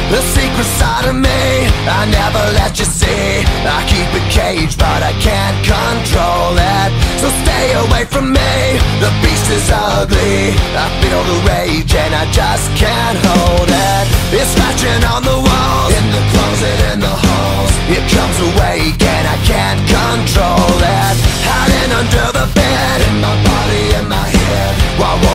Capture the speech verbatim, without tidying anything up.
The secret side of me I never let you see. I keep it caged but I can't control it. So stay away from me, the beast is ugly. I feel the rage and I just can't hold it. It's scratching on the wall,